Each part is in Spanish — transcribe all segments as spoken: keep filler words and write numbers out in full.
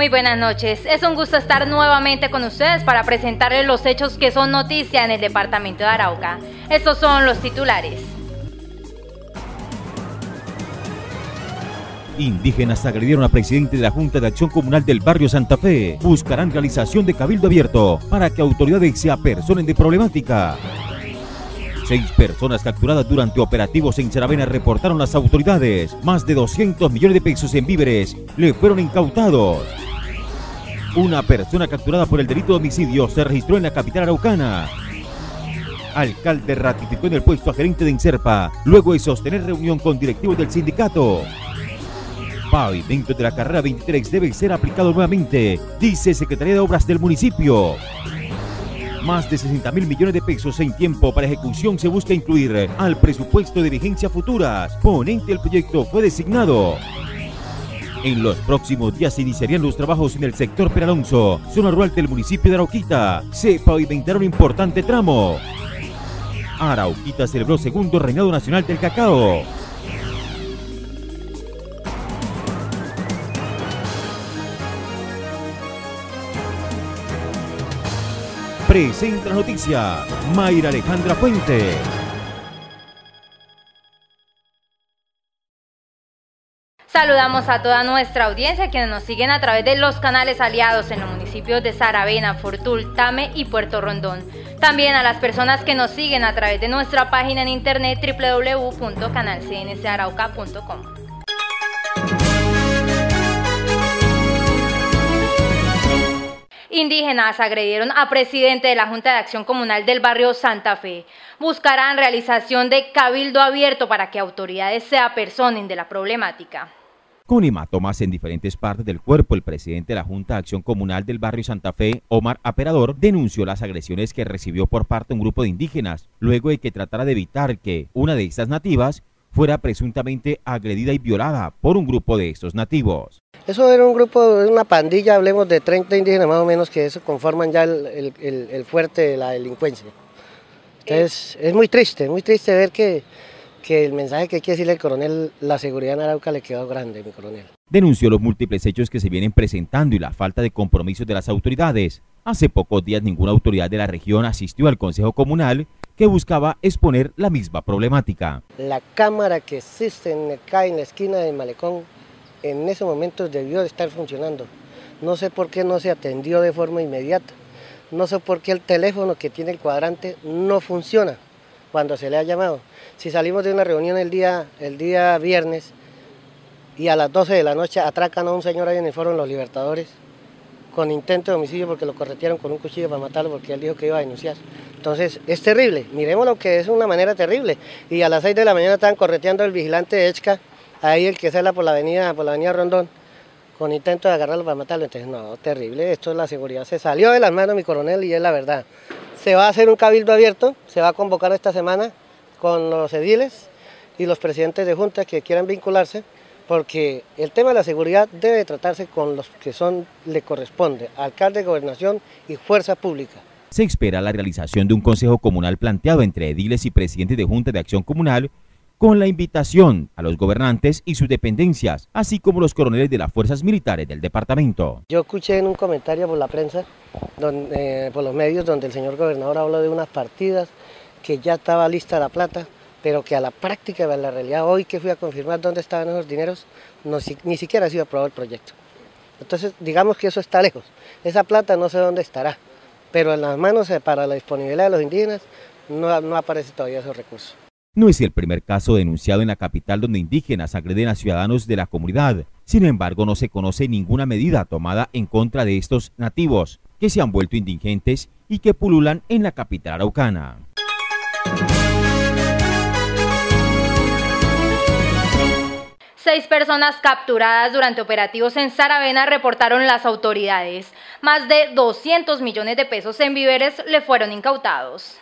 Muy buenas noches, es un gusto estar nuevamente con ustedes para presentarles los hechos que son noticia en el departamento de Arauca. Estos son los titulares. Indígenas agredieron a presidente de la Junta de Acción Comunal del barrio Santa Fe. Buscarán realización de cabildo abierto para que autoridades se apersonen de problemática. Seis personas capturadas durante operativos en Saravena reportaron las autoridades. Más de doscientos millones de pesos en víveres le fueron incautados. Una persona capturada por el delito de homicidio se registró en la capital araucana. Alcalde ratificó en el puesto a gerente de Inserpa, luego de sostener reunión con directivos del sindicato. Pavimento de la carrera veintitrés debe ser aplicado nuevamente, dice Secretaría de Obras del municipio. Más de sesenta mil millones de pesos en tiempo para ejecución se busca incluir al presupuesto de vigencia futuras. Ponente del proyecto fue designado. En los próximos días se iniciarían los trabajos en el sector Peralonso, zona rural del municipio de Arauquita. Se pavimentará un importante tramo. Arauquita celebró segundo reinado nacional del cacao. Presenta la noticia, Mayra Alejandra Fuente. Saludamos a toda nuestra audiencia quienes nos siguen a través de los canales aliados en los municipios de Saravena, Fortul, Tame y Puerto Rondón. También a las personas que nos siguen a través de nuestra página en internet w w w punto canal c n c arauca punto com. Indígenas agredieron a presidente de la Junta de Acción Comunal del barrio Santa Fe. Buscarán realización de cabildo abierto para que autoridades se apersonen de la problemática. Con hematomas en diferentes partes del cuerpo, el presidente de la Junta de Acción Comunal del barrio Santa Fe, Omar Aperador, denunció las agresiones que recibió por parte de un grupo de indígenas, luego de que tratara de evitar que una de estas nativas fuera presuntamente agredida y violada por un grupo de estos nativos. Eso era un grupo, una pandilla, hablemos de treinta indígenas más o menos, que eso conforman ya el, el, el, el fuerte de la delincuencia. Entonces es muy triste, muy triste ver que, que el mensaje que quiere decirle el coronel, la seguridad en Arauca le quedó grande, mi coronel. Denunció los múltiples hechos que se vienen presentando y la falta de compromisos de las autoridades. Hace pocos días ninguna autoridad de la región asistió al Consejo Comunal que buscaba exponer la misma problemática. La cámara que existe en, acá en la esquina del malecón en ese momento debió de estar funcionando. No sé por qué no se atendió de forma inmediata. No sé por qué el teléfono que tiene el cuadrante no funciona cuando se le ha llamado. Si salimos de una reunión el día, el día viernes y a las doce de la noche atracan a un señor ahí en el Foro de los Libertadores con intento de homicidio porque lo corretearon con un cuchillo para matarlo porque él dijo que iba a denunciar. Entonces es terrible, miremos lo que es una manera terrible. Y a las seis de la mañana estaban correteando al vigilante de Echca, ahí el que sale por la avenida, por la avenida Rondón, con intento de agarrarlo para matarlo. Entonces no, terrible, esto es la seguridad. Se salió de las manos mi coronel y es la verdad. Se va a hacer un cabildo abierto, se va a convocar esta semana con los ediles y los presidentes de juntas que quieran vincularse, porque el tema de la seguridad debe tratarse con los que son, le corresponde, alcalde, gobernación y fuerza pública. Se espera la realización de un consejo comunal planteado entre ediles y presidentes de Junta de Acción Comunal, con la invitación a los gobernantes y sus dependencias, así como los coroneles de las fuerzas militares del departamento. Yo escuché en un comentario por la prensa, donde, eh, por los medios, donde el señor gobernador habló de unas partidas, que ya estaba lista la plata, pero que a la práctica, a la realidad, hoy que fui a confirmar dónde estaban esos dineros, no, ni siquiera ha sido aprobado el proyecto. Entonces, digamos que eso está lejos. Esa plata no sé dónde estará, pero en las manos para la disponibilidad de los indígenas no, no aparece todavía esos recursos. No es el primer caso denunciado en la capital donde indígenas agreden a ciudadanos de la comunidad. Sin embargo, no se conoce ninguna medida tomada en contra de estos nativos, que se han vuelto indigentes y que pululan en la capital araucana. Seis personas capturadas durante operativos en Saravena reportaron las autoridades. Más de doscientos millones de pesos en víveres le fueron incautados.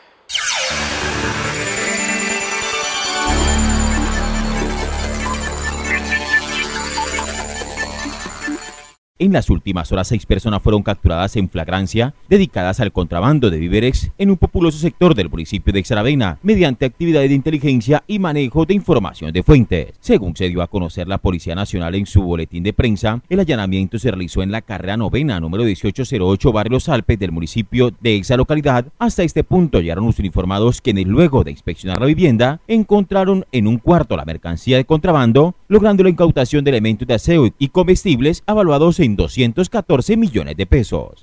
En las últimas horas, seis personas fueron capturadas en flagrancia dedicadas al contrabando de víveres en un populoso sector del municipio de Saravena, mediante actividades de inteligencia y manejo de información de fuentes. Según se dio a conocer la Policía Nacional en su boletín de prensa, el allanamiento se realizó en la carrera novena, número dieciocho cero ocho, barrio Los Alpes del municipio de esa localidad. Hasta este punto llegaron los uniformados, quienes luego de inspeccionar la vivienda, encontraron en un cuarto la mercancía de contrabando, logrando la incautación de elementos de aseo y comestibles avaluados en doscientos catorce millones de pesos.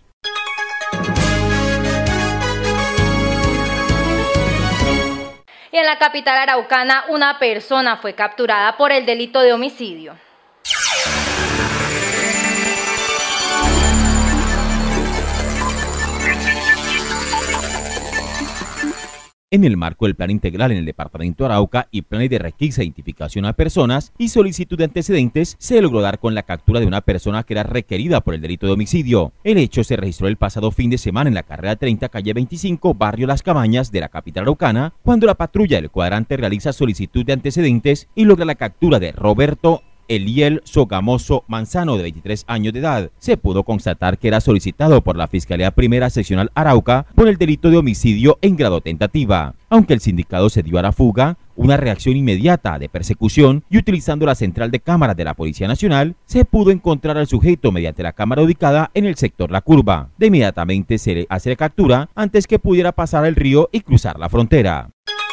Y en la capital araucana, una persona fue capturada por el delito de homicidio. En el marco del plan integral en el departamento de Arauca y planes de requisa e identificación a personas y solicitud de antecedentes, se logró dar con la captura de una persona que era requerida por el delito de homicidio. El hecho se registró el pasado fin de semana en la carrera treinta, calle veinticinco, barrio Las Cabañas de la capital araucana, cuando la patrulla del cuadrante realiza solicitud de antecedentes y logra la captura de Roberto Eliel Sogamoso Manzano, de veintitrés años de edad. Se pudo constatar que era solicitado por la Fiscalía Primera Seccional Arauca por el delito de homicidio en grado tentativa. Aunque el sindicado se dio a la fuga, una reacción inmediata de persecución y utilizando la central de cámaras de la Policía Nacional, se pudo encontrar al sujeto mediante la cámara ubicada en el sector La Curva. De inmediatamente se le hace la captura antes que pudiera pasar el río y cruzar la frontera.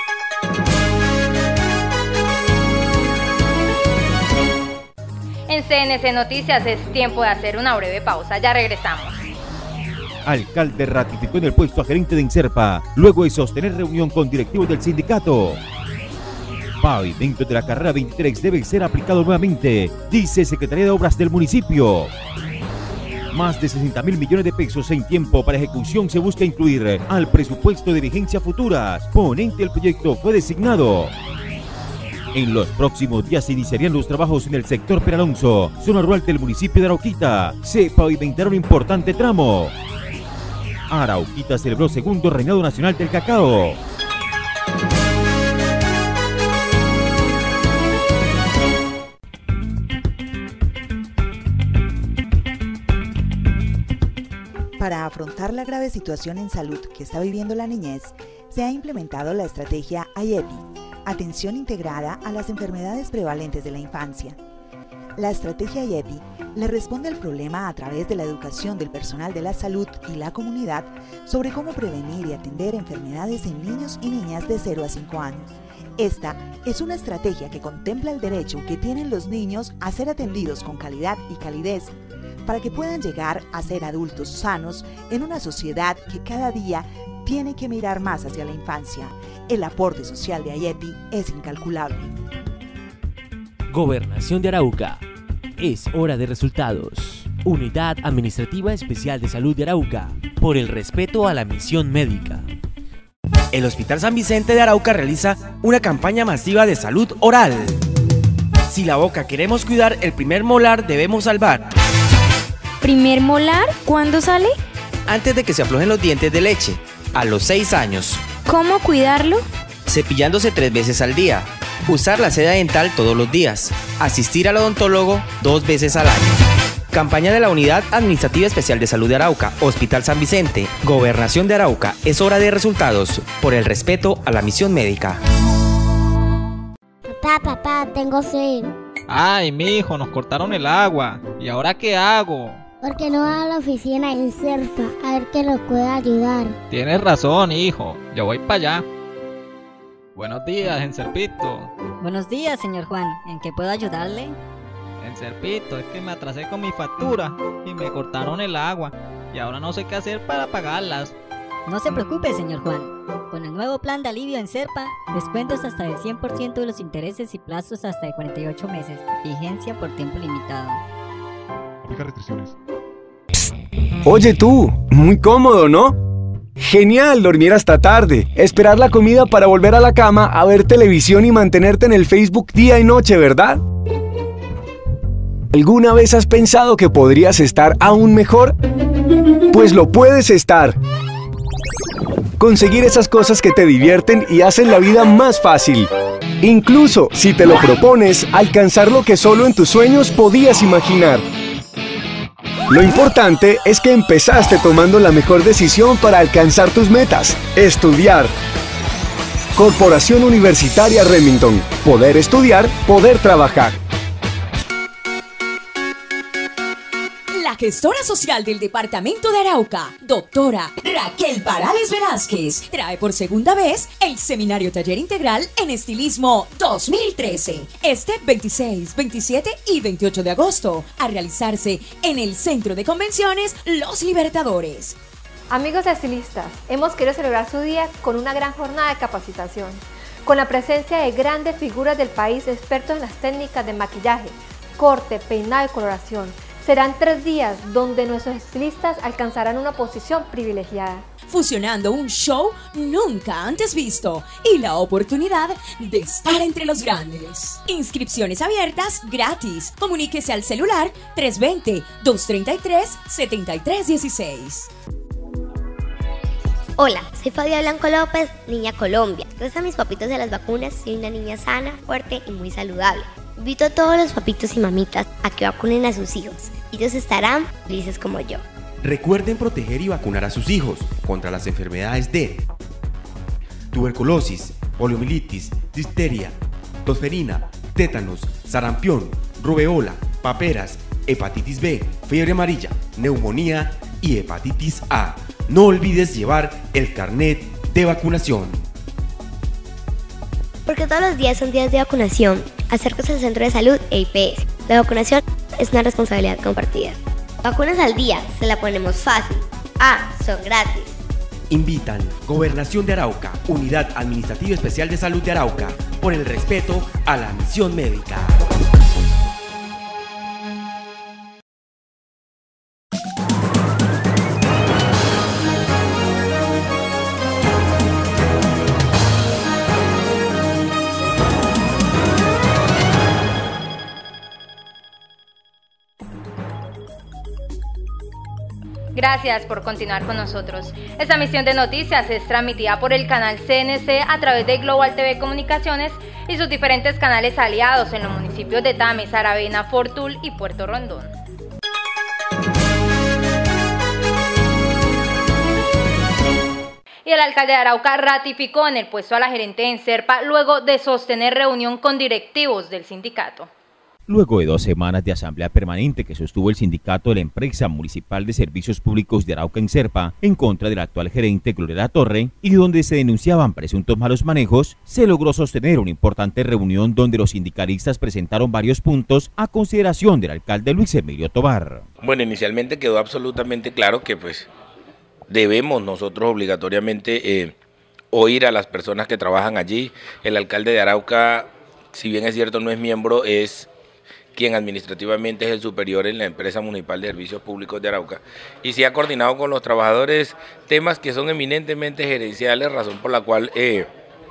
En C N C Noticias es tiempo de hacer una breve pausa, ya regresamos. Alcalde ratificó en el puesto a gerente de Inserpa, luego de sostener reunión con directivos del sindicato. Pavimento de la carrera veintitrés debe ser aplicado nuevamente, dice Secretaría de Obras del municipio. Más de sesenta mil millones de pesos en tiempo para ejecución se busca incluir al presupuesto de vigencia futuras. Ponente del proyecto fue designado. En los próximos días se iniciarían los trabajos en el sector Peralonso, zona rural del municipio de Arauquita. Se pavimentaron un importante tramo. Arauquita celebró segundo reinado nacional del cacao. Para afrontar la grave situación en salud que está viviendo la niñez, se ha implementado la estrategia A I E P I, Atención Integrada a las Enfermedades Prevalentes de la Infancia. La estrategia A I E P I le responde al problema a través de la educación del personal de la salud y la comunidad sobre cómo prevenir y atender enfermedades en niños y niñas de cero a cinco años. Esta es una estrategia que contempla el derecho que tienen los niños a ser atendidos con calidad y calidez, para que puedan llegar a ser adultos sanos en una sociedad que cada día tiene que mirar más hacia la infancia. El aporte social de A I E P I es incalculable. Gobernación de Arauca. Es hora de resultados. Unidad Administrativa Especial de Salud de Arauca. Por el respeto a la misión médica. El Hospital San Vicente de Arauca realiza una campaña masiva de salud oral. Si la boca queremos cuidar, el primer molar debemos salvar. ¿Primer molar? ¿Cuándo sale? Antes de que se aflojen los dientes de leche, a los seis años. ¿Cómo cuidarlo? Cepillándose tres veces al día. Usar la seda dental todos los días. Asistir al odontólogo dos veces al año. Campaña de la Unidad Administrativa Especial de Salud de Arauca, Hospital San Vicente, Gobernación de Arauca. Es hora de resultados, por el respeto a la misión médica. Papá, papá, tengo sed. Ay, mijo, nos cortaron el agua. ¿Y ahora qué hago? ¿Por qué no va a la oficina en Inserpa a ver qué nos puede ayudar? Tienes razón, hijo. Yo voy para allá. Buenos días, Enserpito. Buenos días, señor Juan. ¿En qué puedo ayudarle? Enserpito, es que me atrasé con mi factura y me cortaron el agua. Y ahora no sé qué hacer para pagarlas. No se preocupe, señor Juan. Con el nuevo plan de alivio en Serpa, descuentos hasta del cien por ciento de los intereses y plazos hasta de cuarenta y ocho meses. Vigencia por tiempo limitado. Aplica restricciones. Oye tú, muy cómodo, ¿no? Genial dormir hasta tarde, esperar la comida para volver a la cama, a ver televisión y mantenerte en el Facebook día y noche, ¿verdad? ¿Alguna vez has pensado que podrías estar aún mejor? Pues lo puedes estar. Conseguir esas cosas que te divierten y hacen la vida más fácil. Incluso, si te lo propones, alcanzar lo que solo en tus sueños podías imaginar. Lo importante es que empezaste tomando la mejor decisión para alcanzar tus metas: estudiar. Corporación Universitaria Remington. Poder estudiar, poder trabajar. La gestora social del departamento de Arauca, doctora Raquel Parales Velázquez, trae por segunda vez el Seminario Taller Integral en Estilismo dos mil trece. Este veintiséis, veintisiete y veintiocho de agosto, a realizarse en el Centro de Convenciones Los Libertadores. Amigos estilistas, hemos querido celebrar su día con una gran jornada de capacitación, con la presencia de grandes figuras del país expertos en las técnicas de maquillaje, corte, peinado y coloración. Serán tres días donde nuestros estilistas alcanzarán una posición privilegiada, fusionando un show nunca antes visto y la oportunidad de estar entre los grandes. Inscripciones abiertas gratis. Comuníquese al celular tres dos cero, dos tres tres, siete tres uno seis. Hola, soy Fabia Blanco López, niña Colombia. Gracias a mis papitos de las vacunas, soy una niña sana, fuerte y muy saludable. Invito a todos los papitos y mamitas a que vacunen a sus hijos. Ellos estarán felices como yo. Recuerden proteger y vacunar a sus hijos contra las enfermedades de tuberculosis, poliomielitis, difteria, tosferina, tétanos, sarampión, rubeola, paperas, hepatitis B, fiebre amarilla, neumonía y hepatitis A. No olvides llevar el carnet de vacunación. Porque todos los días son días de vacunación, acérquese al centro de salud e I P S. La vacunación es una responsabilidad compartida. Vacunas al día, se la ponemos fácil. Ah, son gratis. Invitan Gobernación de Arauca, Unidad Administrativa Especial de Salud de Arauca, por el respeto a la misión médica. Gracias por continuar con nosotros. Esta misión de noticias es transmitida por el canal C N C a través de Global T V Comunicaciones y sus diferentes canales aliados en los municipios de Tame, Saravena, Fortul y Puerto Rondón. Y el alcalde de Arauca ratificó en el puesto a la gerente en Serpa luego de sostener reunión con directivos del sindicato. Luego de dos semanas de asamblea permanente que sostuvo el sindicato de la empresa municipal de servicios públicos de Arauca en Serpa en contra del actual gerente Gloria Torre y donde se denunciaban presuntos malos manejos, se logró sostener una importante reunión donde los sindicalistas presentaron varios puntos a consideración del alcalde Luis Emilio Tovar. Bueno, inicialmente quedó absolutamente claro que pues debemos nosotros obligatoriamente eh, oír a las personas que trabajan allí. El alcalde de Arauca, si bien es cierto no es miembro, es quien administrativamente es el superior en la empresa municipal de servicios públicos de Arauca, y se ha coordinado con los trabajadores temas que son eminentemente gerenciales, razón por la cual eh,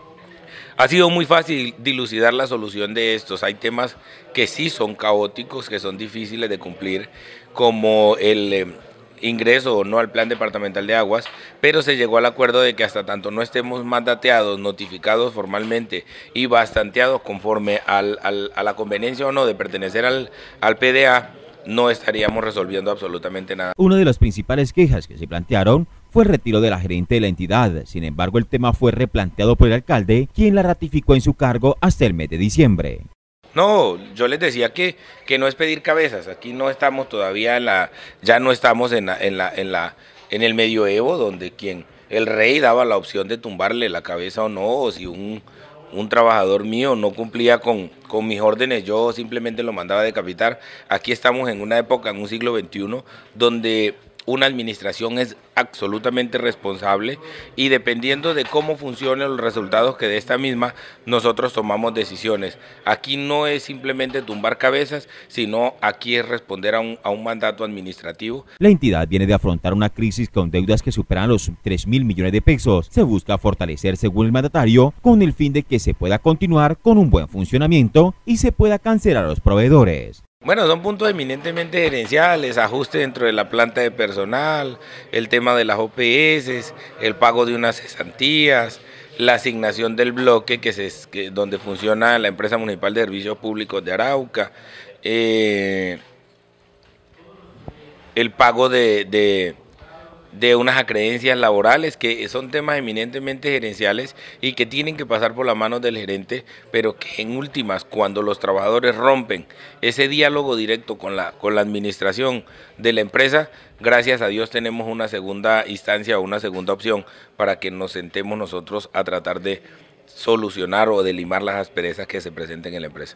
ha sido muy fácil dilucidar la solución de estos. Hay temas que sí son caóticos, que son difíciles de cumplir, como el eh, ingreso o no al plan departamental de aguas, pero se llegó al acuerdo de que hasta tanto no estemos mandateados, notificados formalmente y bastanteados conforme al, al, a la conveniencia o no de pertenecer al, al P D A, no estaríamos resolviendo absolutamente nada. Una de las principales quejas que se plantearon fue el retiro de la gerente de la entidad. Sin embargo, el tema fue replanteado por el alcalde, quien la ratificó en su cargo hasta el mes de diciembre. No, yo les decía que, que no es pedir cabezas. Aquí no estamos todavía en la, ya no estamos en la, en la, en la, en el medioevo, donde quien el rey daba la opción de tumbarle la cabeza o no, o si un, un trabajador mío no cumplía con, con mis órdenes, yo simplemente lo mandaba a decapitar. Aquí estamos en una época, en un siglo veintiuno, donde una administración es absolutamente responsable y dependiendo de cómo funcionen los resultados que de esta misma, nosotros tomamos decisiones. Aquí no es simplemente tumbar cabezas, sino aquí es responder a un, a un mandato administrativo. La entidad viene de afrontar una crisis con deudas que superan los tres mil millones de pesos. Se busca fortalecer, según el mandatario, con el fin de que se pueda continuar con un buen funcionamiento y se pueda cancelar a los proveedores. Bueno, son puntos eminentemente gerenciales, ajuste dentro de la planta de personal, el tema de las O P S, el pago de unas cesantías, la asignación del bloque que se, que, donde funciona la empresa municipal de servicios públicos de Arauca. Eh, el pago de, de, de unas acreencias laborales, que son temas eminentemente gerenciales y que tienen que pasar por las manos del gerente, pero que en últimas, cuando los trabajadores rompen ese diálogo directo con la, con la administración de la empresa, gracias a Dios tenemos una segunda instancia o una segunda opción para que nos sentemos nosotros a tratar de solucionar o de limar las asperezas que se presenten en la empresa.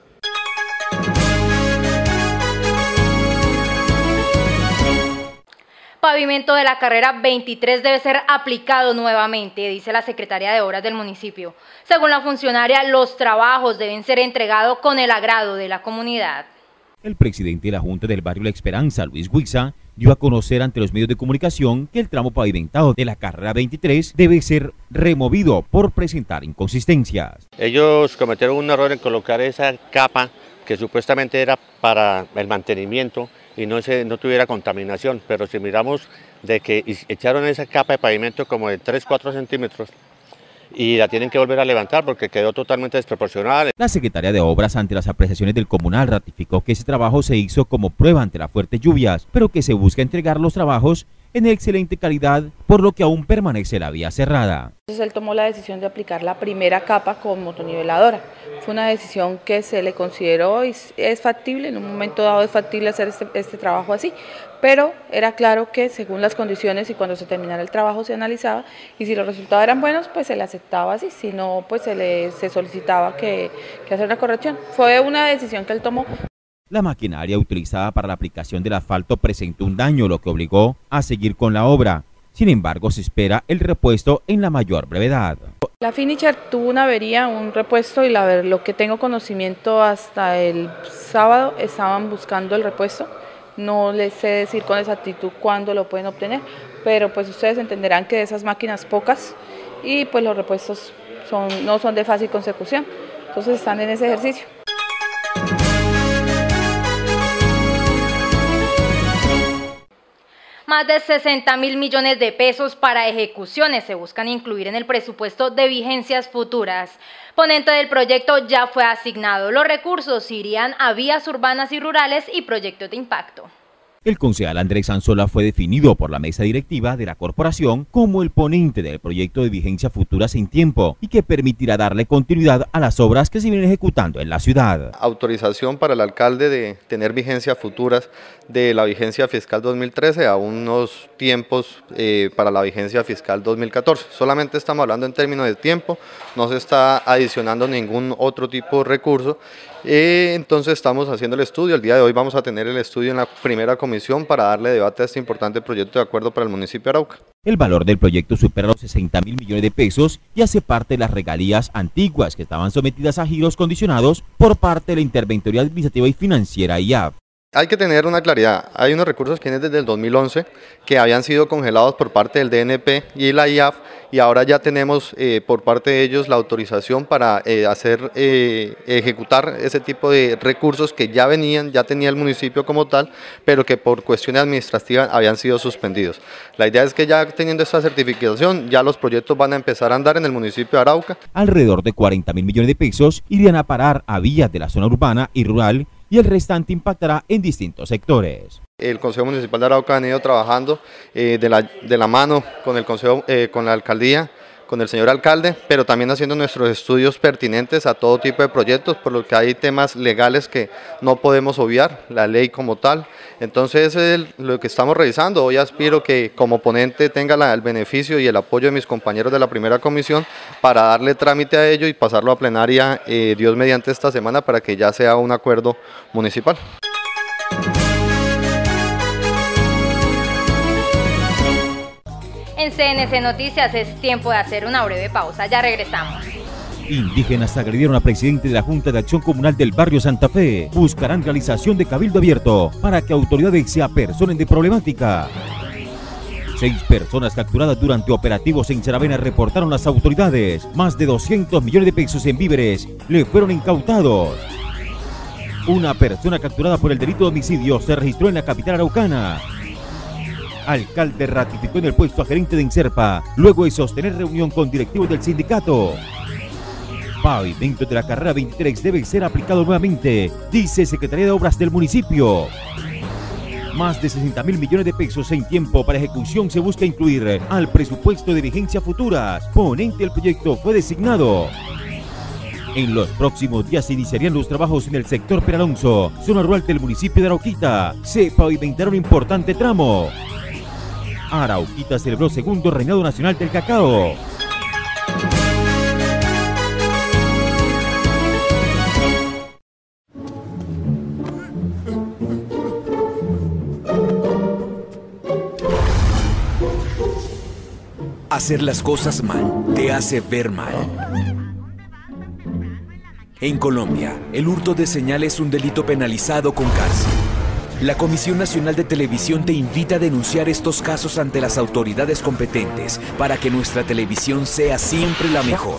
Pavimento de la carrera veintitrés debe ser aplicado nuevamente, dice la secretaria de Obras del municipio. Según la funcionaria, los trabajos deben ser entregados con el agrado de la comunidad. El presidente de la Junta del Barrio La Esperanza, Luis Huiza, dio a conocer ante los medios de comunicación que el tramo pavimentado de la carrera veintitrés debe ser removido por presentar inconsistencias. Ellos cometieron un error en colocar esa capa que supuestamente era para el mantenimiento y no, se, no tuviera contaminación, pero si miramos de que echaron esa capa de pavimento como de tres a cuatro centímetros y la tienen que volver a levantar porque quedó totalmente desproporcionada. La secretaria de Obras, ante las apreciaciones del comunal, ratificó que ese trabajo se hizo como prueba ante las fuertes lluvias, pero que se busca entregar los trabajos en excelente calidad, por lo que aún permanece la vía cerrada. Entonces él tomó la decisión de aplicar la primera capa con motoniveladora. Fue una decisión que se le consideró y es factible, en un momento dado es factible hacer este, este trabajo así, pero era claro que según las condiciones y cuando se terminara el trabajo se analizaba y si los resultados eran buenos pues se le aceptaba así, si no pues se le se solicitaba que, que hacer una corrección. Fue una decisión que él tomó. La maquinaria utilizada para la aplicación del asfalto presentó un daño, lo que obligó a seguir con la obra. Sin embargo, se espera el repuesto en la mayor brevedad. La Finisher tuvo una avería, un repuesto, y la, lo que tengo conocimiento hasta el sábado estaban buscando el repuesto. No les sé decir con exactitud cuándo lo pueden obtener, pero pues ustedes entenderán que de esas máquinas pocas y pues los repuestos son, no son de fácil consecución. Entonces están en ese ejercicio. Más de sesenta mil millones de pesos para ejecuciones se buscan incluir en el presupuesto de vigencias futuras. Ponente del proyecto ya fue asignado. Los recursos irían a vías urbanas y rurales y proyectos de impacto. El concejal Andrés Sanzola fue definido por la mesa directiva de la corporación como el ponente del proyecto de vigencia futuras en tiempo y que permitirá darle continuidad a las obras que se vienen ejecutando en la ciudad. Autorización para el alcalde de tener vigencia futuras de la vigencia fiscal dos mil trece a unos tiempos eh, para la vigencia fiscal dos mil catorce. Solamente estamos hablando en términos de tiempo, no se está adicionando ningún otro tipo de recurso. Eh, entonces estamos haciendo el estudio, el día de hoy vamos a tener el estudio en la primera comisión para darle debate a este importante proyecto de acuerdo para el municipio de Arauca. El valor del proyecto supera los sesenta mil millones de pesos y hace parte de las regalías antiguas que estaban sometidas a giros condicionados por parte de la Interventoría Administrativa y Financiera I A F. Hay que tener una claridad, hay unos recursos que vienen desde el dos mil once que habían sido congelados por parte del D N P y la I A F y ahora ya tenemos eh, por parte de ellos la autorización para eh, hacer, eh, ejecutar ese tipo de recursos que ya venían, ya tenía el municipio como tal, pero que por cuestiones administrativas habían sido suspendidos. La idea es que ya teniendo esta certificación, ya los proyectos van a empezar a andar en el municipio de Arauca. Alrededor de cuarenta mil millones de pesos irían a parar a vías de la zona urbana y rural y el restante impactará en distintos sectores. El Consejo Municipal de Arauca ha ido trabajando eh, de, la, de la mano con el Consejo, eh, con la Alcaldía, con el señor alcalde, pero también haciendo nuestros estudios pertinentes a todo tipo de proyectos, por lo que hay temas legales que no podemos obviar, la ley como tal. Entonces es lo que estamos revisando. Hoy aspiro que como ponente tenga la, el beneficio y el apoyo de mis compañeros de la primera comisión para darle trámite a ello y pasarlo a plenaria, eh, Dios mediante, esta semana para que ya sea un acuerdo municipal. En C N C Noticias es tiempo de hacer una breve pausa, ya regresamos. Indígenas agredieron a presidente de la Junta de Acción Comunal del Barrio Santa Fe. Buscarán realización de cabildo abierto para que autoridades se apersonen de problemática. Seis personas capturadas durante operativos en Saravena reportaron las autoridades. Más de doscientos millones de pesos en víveres le fueron incautados. Una persona capturada por el delito de homicidio se registró en la capital araucana. Alcalde ratificó en el puesto a gerente de Inserpa, luego de sostener reunión con directivos del sindicato. Pavimento de la carrera veintitrés debe ser aplicado nuevamente, dice Secretaría de Obras del municipio. Más de sesenta mil millones de pesos en tiempo para ejecución se busca incluir al presupuesto de vigencia futuras. Ponente del proyecto fue designado. En los próximos días se iniciarían los trabajos en el sector Peralonso, zona rural del municipio de Arauquita. Se pavimentará un importante tramo. Arauquita celebró segundo reinado nacional del cacao. Hacer las cosas mal te hace ver mal. En Colombia, el hurto de señal es un delito penalizado con cárcel. La Comisión Nacional de Televisión te invita a denunciar estos casos ante las autoridades competentes para que nuestra televisión sea siempre la mejor.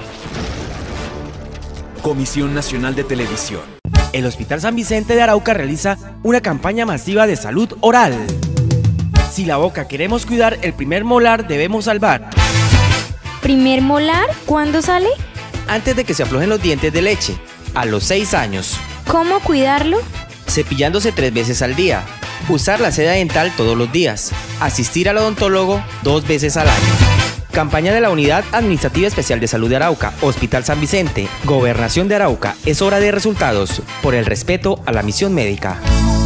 Comisión Nacional de Televisión. El Hospital San Vicente de Arauca realiza una campaña masiva de salud oral. Si la boca queremos cuidar, el primer molar debemos salvar. ¿Primer molar? ¿Cuándo sale? Antes de que se aflojen los dientes de leche, a los seis años. ¿Cómo cuidarlo? Cepillándose tres veces al día. Usar la seda dental todos los días. Asistir al odontólogo dos veces al año. Campaña de la Unidad Administrativa Especial de Salud de Arauca, Hospital San Vicente, Gobernación de Arauca. Es hora de resultados, por el respeto a la misión médica.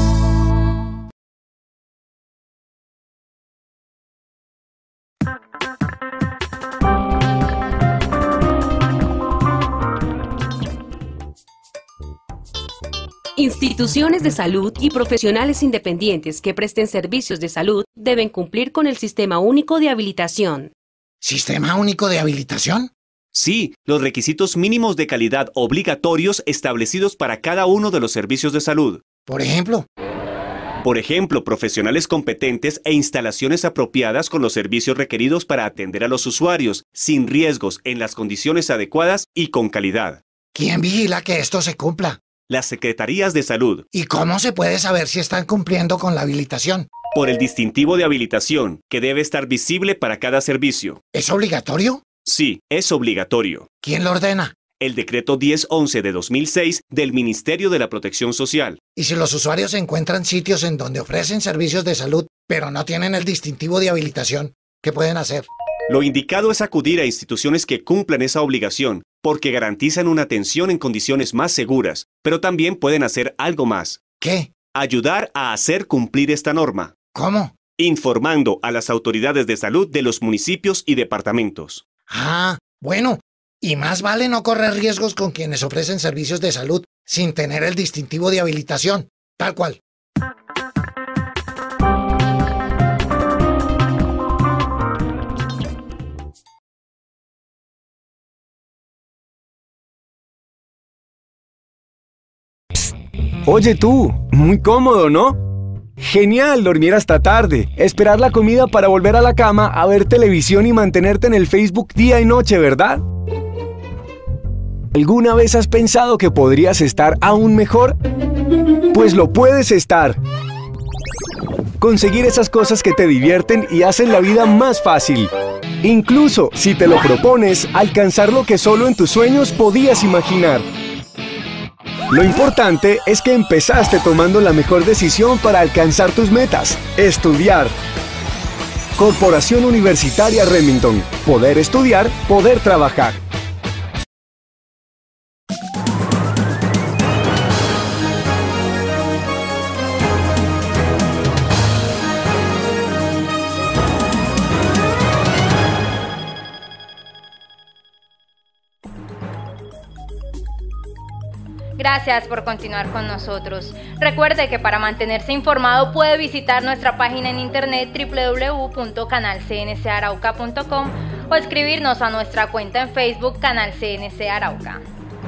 Instituciones de salud y profesionales independientes que presten servicios de salud deben cumplir con el Sistema Único de Habilitación. ¿Sistema Único de Habilitación? Sí, los requisitos mínimos de calidad obligatorios establecidos para cada uno de los servicios de salud. Por ejemplo. Por ejemplo, profesionales competentes e instalaciones apropiadas con los servicios requeridos para atender a los usuarios, sin riesgos, en las condiciones adecuadas y con calidad. ¿Quién vigila que esto se cumpla? Las Secretarías de Salud. ¿Y cómo se puede saber si están cumpliendo con la habilitación? Por el distintivo de habilitación, que debe estar visible para cada servicio. ¿Es obligatorio? Sí, es obligatorio. ¿Quién lo ordena? El decreto diez once de dos mil seis del Ministerio de la Protección Social. ¿Y si los usuarios encuentran sitios en donde ofrecen servicios de salud, pero no tienen el distintivo de habilitación, qué pueden hacer? Lo indicado es acudir a instituciones que cumplan esa obligación, porque garantizan una atención en condiciones más seguras, pero también pueden hacer algo más. ¿Qué? Ayudar a hacer cumplir esta norma. ¿Cómo? Informando a las autoridades de salud de los municipios y departamentos. Ah, bueno, y más vale no correr riesgos con quienes ofrecen servicios de salud sin tener el distintivo de habilitación, tal cual. Oye tú, muy cómodo, ¿no? Genial dormir hasta tarde, esperar la comida para volver a la cama a ver televisión y mantenerte en el Facebook día y noche, ¿verdad? ¿Alguna vez has pensado que podrías estar aún mejor? Pues lo puedes estar. Conseguir esas cosas que te divierten y hacen la vida más fácil. Incluso, si te lo propones, alcanzar lo que solo en tus sueños podías imaginar. Lo importante es que empezaste tomando la mejor decisión para alcanzar tus metas: estudiar. Corporación Universitaria Remington. Poder estudiar, poder trabajar. Gracias por continuar con nosotros. Recuerde que para mantenerse informado puede visitar nuestra página en internet doble u doble u doble u punto canal c n c arauca punto com o escribirnos a nuestra cuenta en Facebook Canal C N C Arauca.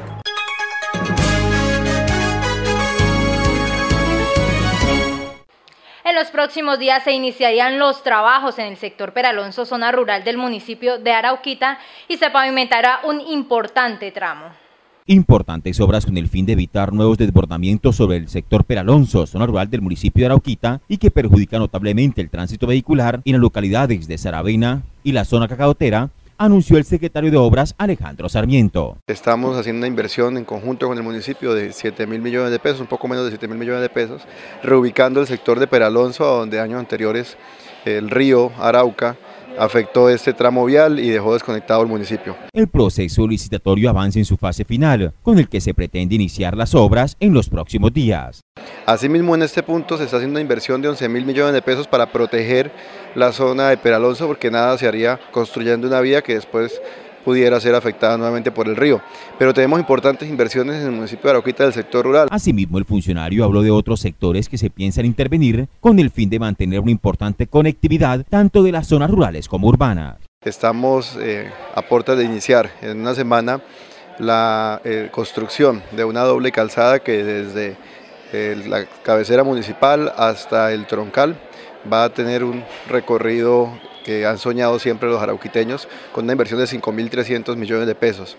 En los próximos días se iniciarían los trabajos en el sector Peralonso, zona rural del municipio de Arauquita, y se pavimentará un importante tramo. Importantes obras con el fin de evitar nuevos desbordamientos sobre el sector Peralonso, zona rural del municipio de Arauquita, y que perjudica notablemente el tránsito vehicular en las localidades de Saravena y la zona cacaotera, anunció el secretario de Obras Alejandro Sarmiento. Estamos haciendo una inversión en conjunto con el municipio de siete mil millones de pesos, un poco menos de siete mil millones de pesos, reubicando el sector de Peralonso, a donde años anteriores el río Arauca afectó este tramo vial y dejó desconectado el municipio. El proceso licitatorio avanza en su fase final, con el que se pretende iniciar las obras en los próximos días. Asimismo, en este punto se está haciendo una inversión de once mil millones de pesos para proteger la zona de Peralonso, porque nada se haría construyendo una vía que después pudiera ser afectada nuevamente por el río. Pero tenemos importantes inversiones en el municipio de Arauquita del sector rural. Asimismo, el funcionario habló de otros sectores que se piensan intervenir con el fin de mantener una importante conectividad tanto de las zonas rurales como urbanas. Estamos eh, a puertas de iniciar en una semana la eh, construcción de una doble calzada que desde eh, la cabecera municipal hasta el Troncal va a tener un recorrido que han soñado siempre los arauquiteños, con una inversión de cinco mil trescientos millones de pesos.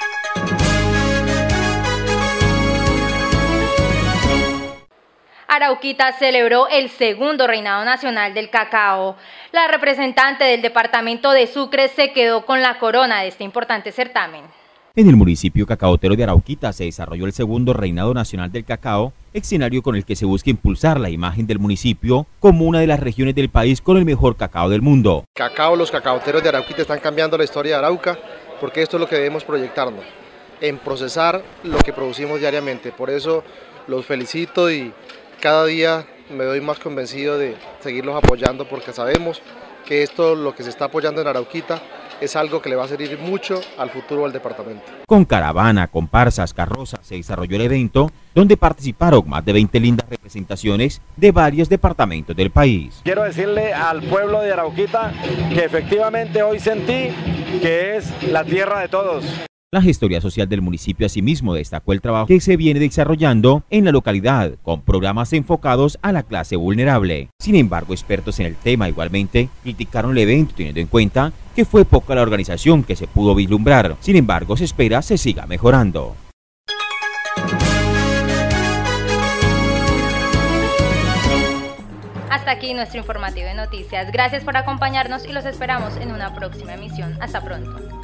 Arauquita celebró el segundo Reinado Nacional del Cacao. La representante del departamento de Sucre se quedó con la corona de este importante certamen. En el municipio cacaotero de Arauquita se desarrolló el segundo Reinado Nacional del Cacao, escenario con el que se busca impulsar la imagen del municipio como una de las regiones del país con el mejor cacao del mundo. Cacao, los cacaoteros de Arauquita están cambiando la historia de Arauca, porque esto es lo que debemos proyectarnos, en procesar lo que producimos diariamente. Por eso los felicito y cada día me doy más convencido de seguirlos apoyando, porque sabemos que esto, lo que se está apoyando en Arauquita, es algo que le va a servir mucho al futuro del departamento. Con caravana, comparsas, carrozas se desarrolló el evento, donde participaron más de veinte lindas representaciones de varios departamentos del país. Quiero decirle al pueblo de Arauquita que efectivamente hoy sentí que es la tierra de todos. La gestoría social del municipio asimismo destacó el trabajo que se viene desarrollando en la localidad, con programas enfocados a la clase vulnerable. Sin embargo, expertos en el tema igualmente criticaron el evento, teniendo en cuenta que fue poca la organización que se pudo vislumbrar. Sin embargo, se espera se siga mejorando. Hasta aquí nuestro informativo de noticias. Gracias por acompañarnos y los esperamos en una próxima emisión. Hasta pronto.